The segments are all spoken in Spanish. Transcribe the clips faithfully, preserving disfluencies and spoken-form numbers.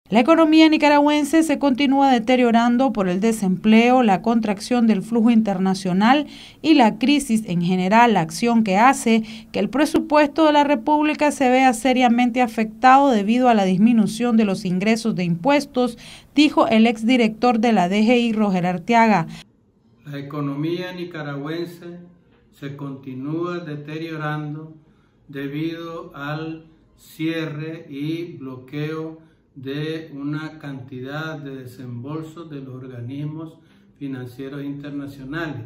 La economía nicaragüense se continúa deteriorando por el desempleo, la contracción del flujo internacional y la crisis en general, la acción que hace que el presupuesto de la República se vea seriamente afectado debido a la disminución de los ingresos de impuestos, dijo el exdirector de la D G I, Roger Arteaga. La economía nicaragüense se continúa deteriorando debido al cierre y bloqueo de una cantidad de desembolsos de los organismos financieros internacionales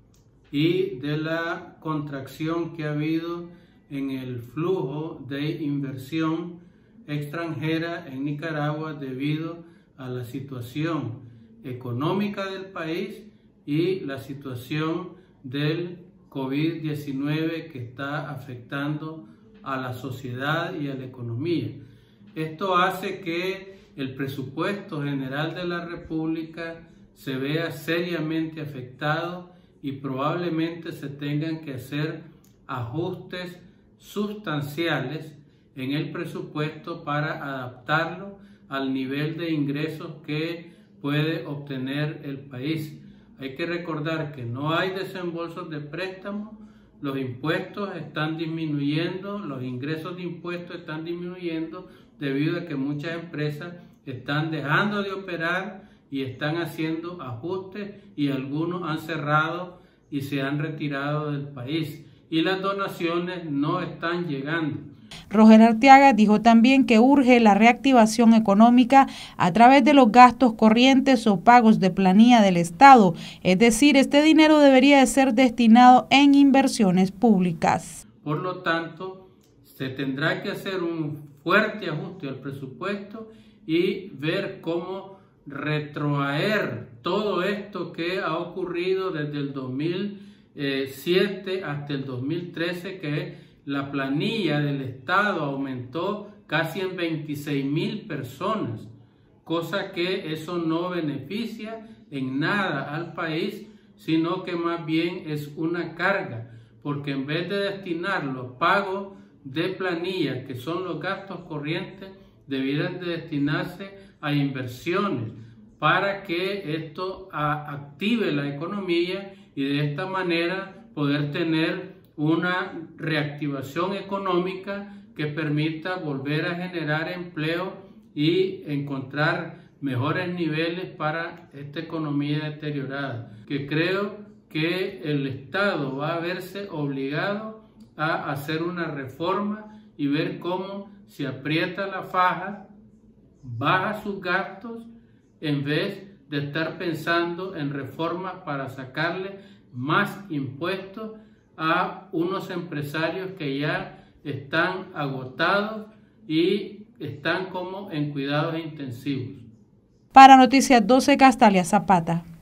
y de la contracción que ha habido en el flujo de inversión extranjera en Nicaragua debido a la situación económica del país y la situación del COVID diecinueve que está afectando a la sociedad y a la economía. Esto hace que el presupuesto general de la República se vea seriamente afectado y probablemente se tengan que hacer ajustes sustanciales en el presupuesto para adaptarlo al nivel de ingresos que puede obtener el país. Hay que recordar que no hay desembolsos de préstamos, los impuestos están disminuyendo, los ingresos de impuestos están disminuyendo debido a que muchas empresas están dejando de operar y están haciendo ajustes y algunos han cerrado y se han retirado del país y las donaciones no están llegando. Roger Arteaga dijo también que urge la reactivación económica a través de los gastos corrientes o pagos de planilla del Estado, es decir, este dinero debería de ser destinado en inversiones públicas. Por lo tanto, se tendrá que hacer un fuerte ajuste al presupuesto y ver cómo retroaer todo esto que ha ocurrido desde el dos mil siete hasta el dos mil trece, que la planilla del Estado aumentó casi en veintiséis mil personas, cosa que eso no beneficia en nada al país, sino que más bien es una carga, porque en vez de destinar los pagos de planilla, que son los gastos corrientes, debieran de destinarse a inversiones para que esto a, active la economía y de esta manera poder tener una reactivación económica que permita volver a generar empleo y encontrar mejores niveles para esta economía deteriorada, que creo que el Estado va a verse obligado a hacer una reforma y ver cómo se aprieta la faja, baja sus gastos, en vez de estar pensando en reformas para sacarle más impuestos a unos empresarios que ya están agotados y están como en cuidados intensivos. Para Noticias doce, Castalia Zapata.